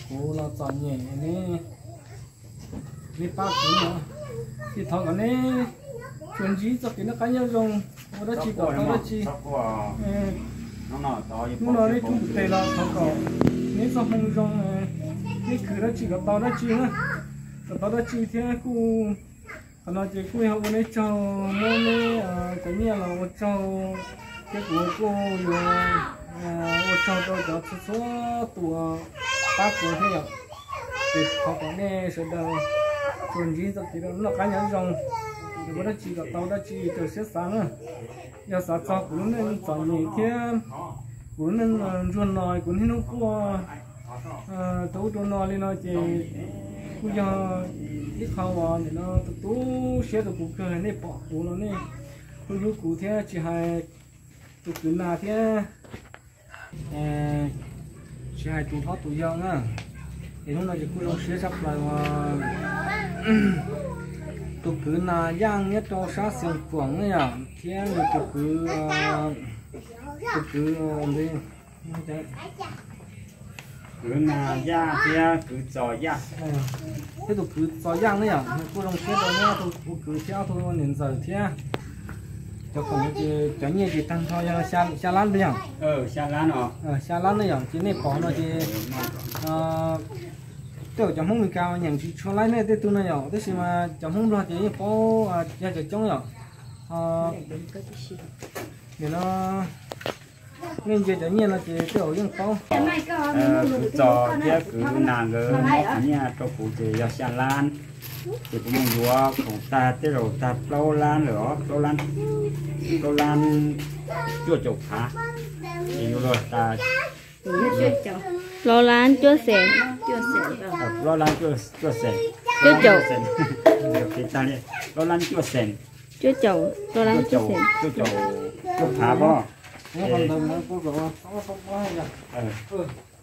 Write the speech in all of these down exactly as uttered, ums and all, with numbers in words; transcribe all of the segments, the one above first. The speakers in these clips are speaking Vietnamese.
cú là chọn nhẹ này này ba cú nữa thì thằng cái này chuyện gì cho cái nó cá nhân dùng ở đó chỉ có đó chỉ nó nói đi cũng tệ là thằng cậu nếu sao không dùng cái cửa đó chỉ có tao đó chỉ nữa tao đó chỉ thế cú còn nó chỉ cú học này cho mua này cái này là cho cái của cô rồi ô cho tôi cho số tuổi ba tuổi thế nhở thì họ có nghe sẽ đâu chuyện gì cho thì nó cá nhân dùng thì bữa đó chỉ có tao đó chỉ từ sáng sáng à giờ sáng cho cũng nên chọn nhị thế cũng nên ruộng nồi cũng nên nó qua tấu ruộng nồi lên nó chỉ bây giờ ít khâu vào thì nó tú sẽ được cục cơ này bỏ củ nó này tôi lúc củ thế chỉ hai tụ cứ nào thế chỉ hai tụ thoát tụ dao nữa thì lúc này chỉ cứ sẽ sắp lại mà tụ cứ nào giang nhất cho sát sườn quảng này à thế rồi tụ cứ tụ cứ đi cứ nào giang thế cứ trò giang thế tụ cứ trò giang này à cứ đồng xếp đó nhá tụ cứ theo thôi nên giờ thế cho còn cái cái gì thì tăng thôi xa xa lắm đấy nhở ờ xa lắm rồi ờ xa lắm đấy nhở chỉ này bỏ nó thì tôi chấm không bị cao nhận chỉ cho lấy này tôi tu này nhở thế mà chấm không lo thì có ra chợ trống nhở để nó nên giờ chấm nhiên là chỉ tôi những có cứ trò thế cứ nàng cứ móc nha cho cụ thì xa lắm thì cũng muốn muaของตาเตี้ยตาโลล้านเหรอโลล้านโลล้านชั่วจบขาอยู่เลยตา lo lan chúa sèn โลล้านชั่วชั่วเซน chúa chậu เดี๋ยวคิดตาเนี่ยโลล้านชั่วเซน chúa chậu lo lan chúa sèn ชั่วจบชั่วขาพ่อ nó còn đồng nó có có có có có hay là ừ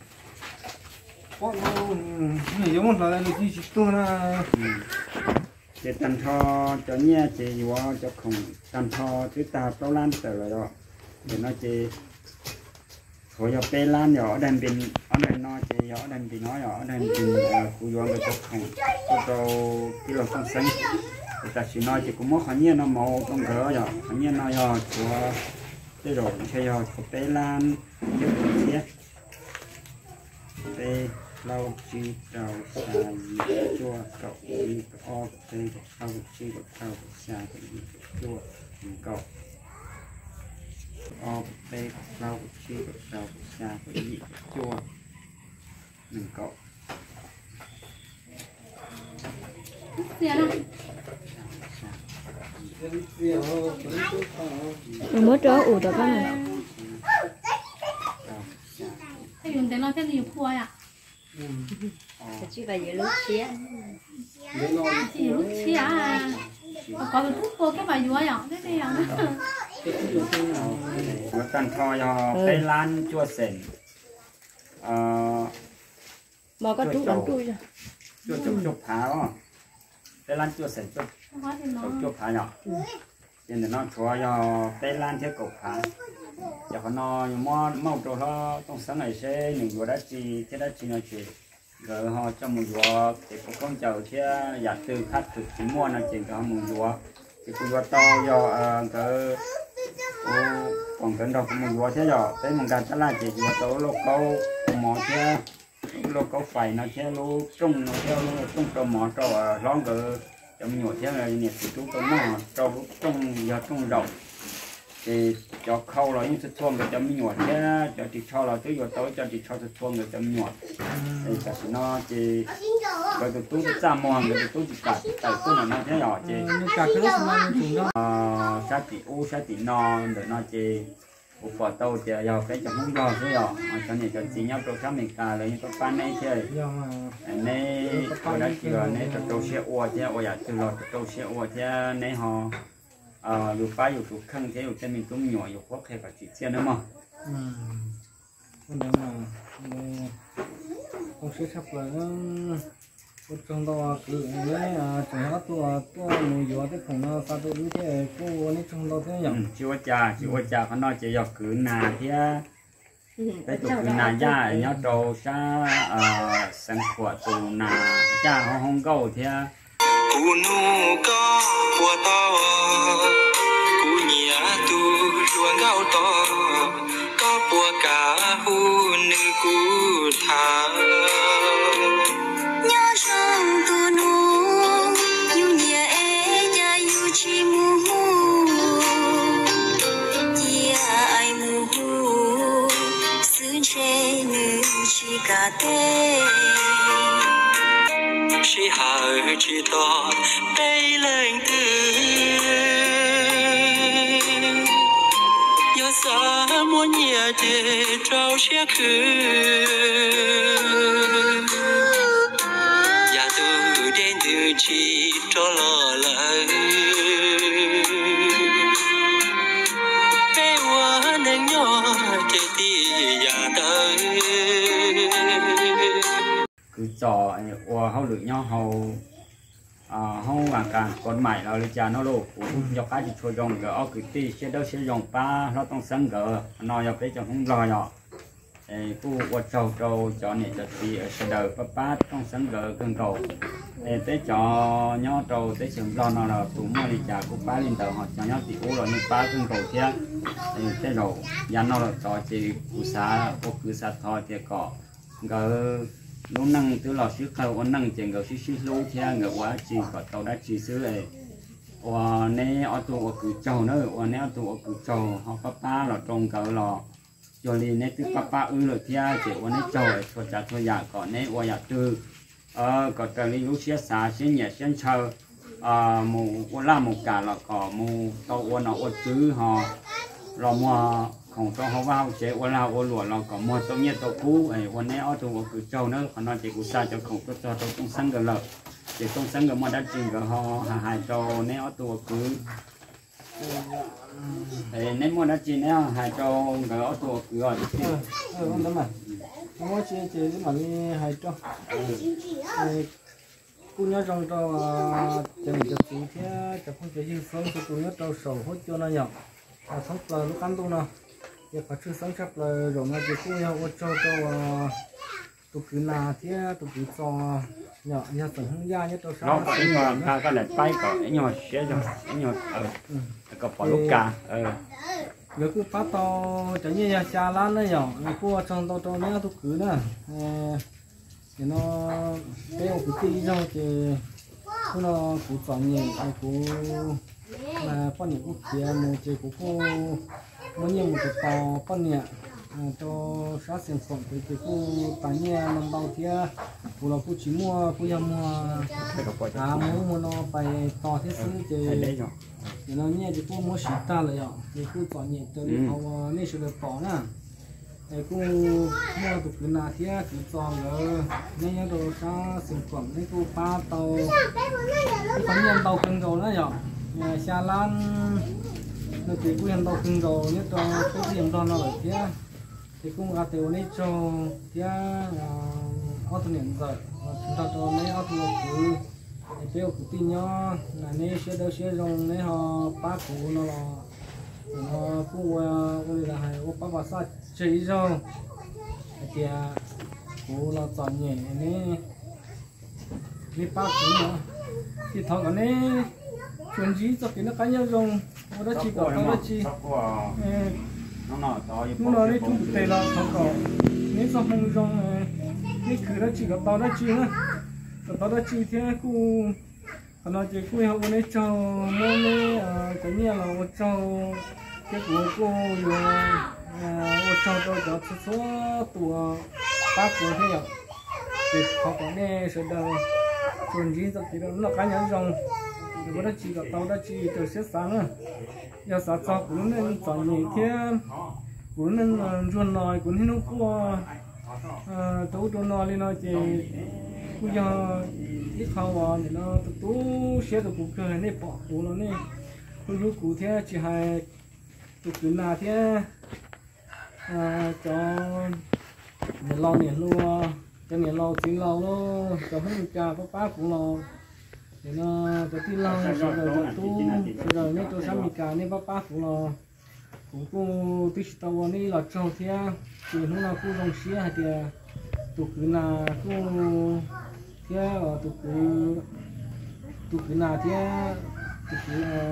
có nó này giống một là cái gì tôi là chỉ tàn thọ cho nhẹ chỉ vừa cho không tàn thọ thứ ta bao lan từ rồi để nó chỉ hồi giờ pe lan nhỏ đàn bình ở đây nó chỉ nhỏ đàn bình nói nhỏ đàn bình cụ vừa người cho không cho đầu cái lòng con xanh người ta chỉ nói chỉ cũng mất hẳn nhiên nó màu trong cửa rồi hẳn nhiên nó rồi của cái rồi chơi rồi của pe lan cái gì pe lau chi đầu xà chua cậu đi o tây lau chi cậu xà chua cậu o tây lau chi cậu xà chua cậu mới trở ủ được cái này hay dùng để nói cái gì khua à chỉ là giờ lúc xía chỉ lúc xía à có được thuốc cô cái bài dúa à cái gì à nó cần thôi cho cây lan chua sền mà có chú bắn chui rồi chua chua chua phá đó cây lan chua sền chua chua chua phá nhỏ nên nó chua cho cây lan theo cục phá giờ họ nói mua màu trâu nó trong sáng ngày sẽ những vừa đã chi thế đã chi nói chuyện rồi họ cho một vừa thì cũng không chờ thế giả từ khách từ chỉ mua là chuyện đó một vừa thì cũng vừa to do cái còn cái đâu cũng một vừa thế rồi tới một cái là chỉ vừa to lô câu mỏ thế lô câu phải nó thế lô trung nó theo trung trâu mỏ trâu lon cái trong nhiều thế này nhiệt thì chúng tôi mỏ trâu trung giờ trung rộng thì cho khâu rồi những chuông người chấm nhọt thế cho chị cho là tới giờ tối cho chị cho chuông người chấm nhọt thì cả nó chỉ rồi từ túi ra mòn rồi từ túi chỉ cả từ túi là nó thế nhỏ chị cả cái lớp mà chúng nó sát chị u sát chị non rồi nó chỉ một quả tàu chị giờ cái chấm không giò thế giờ cho nên cho chị nhau cho các mình cả rồi những cái pan này chơi này rồi đó chị rồi này cho trâu xe ua thế ua giờ từ lò trâu xe ua thế này họ à dù phải dù thuộc khăn thế dù cho mình cũng nhỏ dù khó khăn cả chị xem nữa mà còn mà không sẽ sắp lại nó trong đó cứ lấy chẳng hạn tôi tôi người giỏi cái phòng nó sao tôi biết thế cô này trong đó thế nhỉ chưa cha chưa chaเขาnói chỉ dọc cứ nà thế cái tụ cứ nà ra nhớ trâu sa sáng của tù nà cha họ không câu thế cú nu có của to cú nhia tu chuan gạo to có của cả hu nữ cú thà nhớ rằng tu nu yêu nhia e ya yêu chi mu ya ai mu sư che nữ chi cả te chỉ hà chỉ to bay lên từ nhớ xa muốn nhẹ để trao xe khứ nhà từ đến từ chỉ cho lo lắng bé hoa nắng nhỏ để đi nhà tới cứ trò ua hao lưỡi nhau hao hao vàng càng còn mày là lấy cha nó luôn cũng do cái gì cho dòng gỡ cứ ti sẽ đâu sẽ dòng pa nóต้องsáng gỡ nó do cái cho không lo nhỏ cú ua trâu trâu cho này cho ti ở sẽ đời pa paต้องsáng gỡ cơn cầu tới cho nhau trâu tới sừng lo nó là tụi mua đi cha cú pa lên tàu họ cho nhau thì u rồi nhưng pa cơn cầu thế tới rồi nhà nó là cho chỉ cú sa cú cứ sa thôi thì có gỡ lúc năng từ lò xíu khâu ôn năng chèn gạo xíu xíu lú theo gạo quá chỉ có tàu đã chỉ xíu này và nè ở tụ ở cứ trâu nữa và nè ở tụ ở cứ trâu họ papa là trồng gạo lò cho nên nè từ papa ư rồi theo chỉ và nè trâu cho trả cho già còn nè và già tư ờ có tờ li lú xíu xả xíu nhẹ xíu chờ ờ mù qua la mù cả là có mù tàu ôn nó ôn chứ họ là mua không cho họ vào chế qua là qua lụa là có một tông nhiệt tông cũ ấyวันนี้ở tụ cứ trâu nữa còn nó chỉ cú sa cho không cho cho tông xăng cái lợn chỉ tông xăng cái mà đã chỉnh cái họ hà hai trâu nếu ở tụ cứ ấy nếu mà đã chỉnh nếu hai trâu cái ở tụ cứ rồi ờ con tấm này nó chỉ chỉ cái mà đi hai trâu cú nhớ trong trâu cho mình cho tí thế cho không chỉ riêng sống cho cú nhớ trâu sầu hốt cho nó nhỏ à sống là nó cắn tu nào giờ phải chữ sáng sắp là rồi mà chỉ cú nhau cho cho tụ cứ na thế tụ cứ cho nhỏ nhà sản hương gia nhất trâu nó sáng có những người ta có lệch tay có những người sẽ cho những người ờ có bỏ lúc cả ờ giờ cứ phát to chẳng như nhà xa lan đấy nhỏ cua trong to to nữa tụ cứ nữa thì nó cái ông cứ tí đâu thì nó cứ chọn nhẹ ai cứ là con nhẹ cũng kia một chỉ cũng cô mỗi nhiều một cái to con nhẹ cho sát sản phẩm thì cái cô tán nhẹ làm bao kia cô là cô chỉ mua cô nhà mua à mua mua nó phải to thế xứ thì thì nó nhẹ thì cô mua xịt ta lại ạ thì cô chọn nhẹ từ họ nên sẽ được bỏ nè thì cô mua được cái nào thì cứ chọn rồi nên nhớ đồ sa sản phẩm thì cô pha tàu cái nhân tàu cưng rồi đó nhở xa lan nó thì cô nhân tàu cưng rồi nhất cho cái gì đó nó ở phía thì cũng gạt tiêu này cho phía ô tô điện rồi chúng ta cho mấy ô tô cứ tiêu cứ tin nhá là này sẽ đâu sẽ dùng này họ bác cụ nó là nó cụ ơi là hay ô bác bà sa chỉ rồi thì cụ là chọn nhẹ này này bác cụ nữa thì thằng cái này chuyện gì cho cái nó cá nhân dùng ô đó chỉ có đó chỉ nó nọ to nó nói đấy chúng tây là thằng cỏ nếu sao không dùng cái cửa đó chỉ có tao đó chỉ nữa tao đó chỉ thế cụ nó chỉ cụ họ này cho mua này cái này là một cho cái của cô rồi một cho tôi cho số tuổi ba tuổi thế nhở thì họ có này sẽ đâu chuyện gì cho thì nó cá nhân dùng thì bữa đó chỉ có tao đó chỉ từ sáng sáng à giờ sáng cho cũng nên chọn nhẹ thế cũng nên ruộng nồi cũng nên nó qua tấu ruộng nồi lên nó chỉ bây giờ ít khâu vào thì nó tú xe được cũng cơ này bỏ cũ nó này tôi lúc cũ thế chỉ hay tụi cứ là thế cho để lo nhiệt luôn cho nhiệt lo tí lo luôn cho hết một trà có bát cũng lo thì nó cho tí lo rồi rồi tú rồi nếu tôi sắm một trà nên bát bát cũng lo cũng cô tí tàu này là trâu thế thì nó là cô dòng xe hay thì tụi cứ là cô thế ở tụ cứ tụ cứ nào thế tụ cứ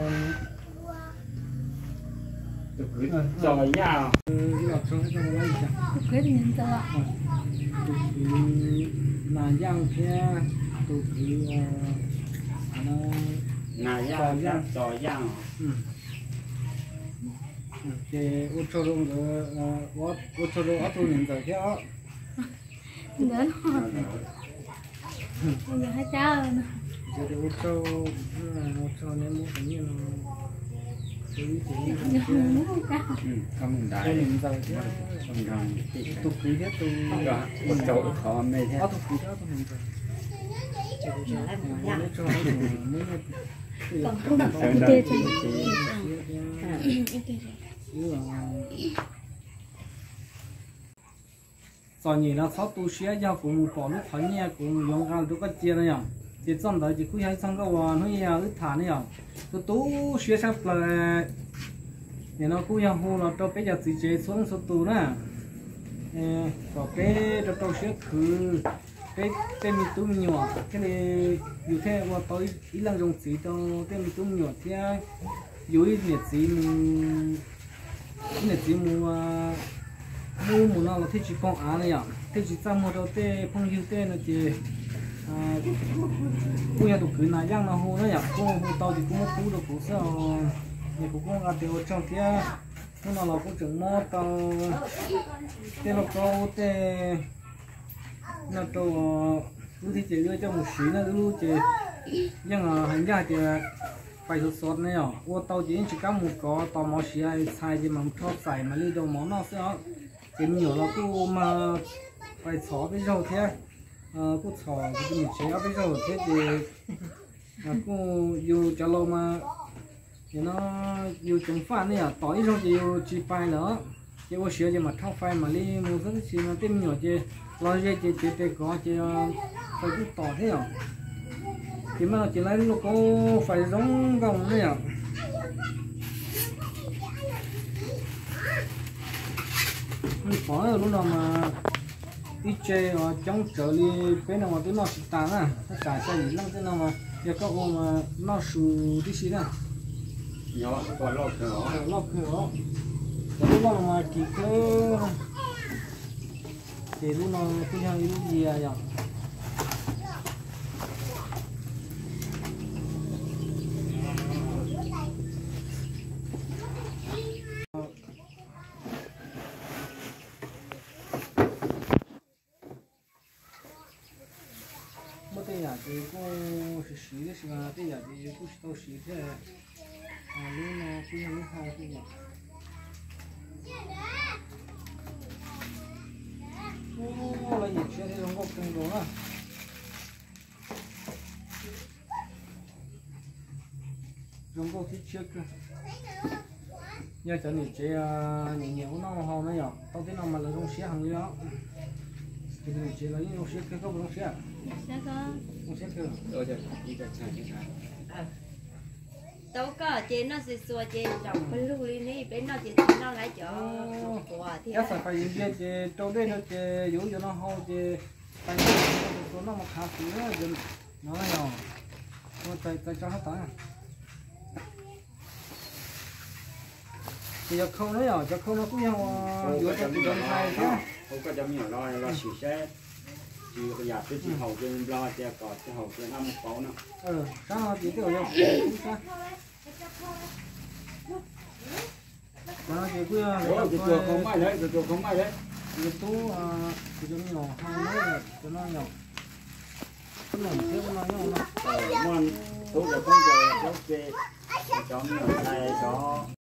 tụi cứ giỏi nhau lọt xuống cho nó lấy chả quyết định cho ạ tụ cứ nào giang thế tụ cứ nó nà giang giỏi giang cái ô tô rong rồi ô ô tô rong ô tô nhìn rồi chứ đến bây giờ hai cháu rồi giờ thì ô tô ô tô nên mua cái nhiều xử lý xử lý nhưng không muốn cháu không cái đại nhìn rồi chứ không đồng tụ cứ thế tụ một chỗ khó mê thế ô tô cứ đó tụ nhìn rồi ô tô mới Ite cho. sau này nó sáu tu sửa cho phụ một bỏ lúc thấy nghe cũng dùng cái lúc có chia này nhở chỉ trong đó chỉ cứ hay sang cái vào nó nhà ít thả này nhở tu tu sửa sang là thì nó cứ yang hồ nó cho bây giờ chỉ chế xuống số tu nè có cái cho tôi sửa khử cái tên mình tu nhiều cái này dù thế mà tôi ít lần dùng chỉ cho tên mình tu nhiều thì dù ít nhiệt chỉ mình nhiệt chỉ mua mua mua nào là thế chỉ phong á này à thế chỉ sang mua đâu thế phong yêu thế nó chỉ à bây giờ tụi cứ nãy giờ nó hồ nó nhỉ cô hồ tàu thì cũng mất cú được cú sao nhà cũng có ăn tiêu trong thế nó nào là cũng chừng mót tàu thế nó có thế nó tàu cứ thì chỉ đưa cho một xí nó cứ chỉ nhưng mà hành ra thì phải sốt sốt này à ô tàu chỉ chỉ có một có tàu máu xí hay xài gì mà cho xài mà đi đâu món nó sẽ chỉ nhiều là cô mà phải xóa bây giờ thế cô xóa thì mình chế bây giờ thế thì cô dù cho lâu mà thì nó dù chúng phản này à tỏi rồi thì chỉ phải nữa chỉ có sửa gì mà thao phải mà đi một cái gì mà tìm nhiều chứ lo gì chỉ chỉ để có chỉ phải cứ tỏ thế à thì mà chỉ lấy nó có phải giống gồng đấy à mình có lúc nào mà đi chơi ở trong chợ đi bên nào mà tôi nó sụt tàn à tất cả xe gì lăng thế nào mà giờ các ông mà nó sụt đi xí nè nhỏ còn lọt cửa lọt cửa lúc nào mà chỉ cứ thì lúc nào tôi hàng lúc gì à vậy thì cô sẽ xí cái gì mà bây giờ thì cô sẽ tao xí thế à lúc nó cứ như lúc hai cái gì ô là nhiệt xe thì không có cần đồ à không có thích trước cơ giờ cho nhiệt xe nhiều nhiều nó hao nó nhỏ tao thấy nào mà là không xe hàng gì đó thì mình chỉ lấy không xe cái không xe sẽ có không xe cơ rồi giờ đi đặt xe đi đâu có chị nó sẽ xua chị trồng bên lúc đi này bên nó chị nó lại cho của thì chắc phải phải gì chị trâu đây nó chị dụ cho nó hao chị tay nó nó một hạt nữa rồi nó nhỏ nó tay tay cho hết tay thì giờ không đấy à giờ không nó cũng nhau dụ cho chị đâm thay chứ không có giống nhiều lo lo xì xe chỉ bây giờ tôi chỉ hậu trên lo che cọt che hậu trên năm sáu nữa ừ sao chị tiểu nhau nó chỉ cứ ủa cái chuột không may đấy cái chuột không may đấy cái tú thì cho nhỏ hai mấy là cho nó nhỏ cái này thiếu nó nhỏ nó ngon tú giờ không giờ cháu chê cháu nhỏ này cháu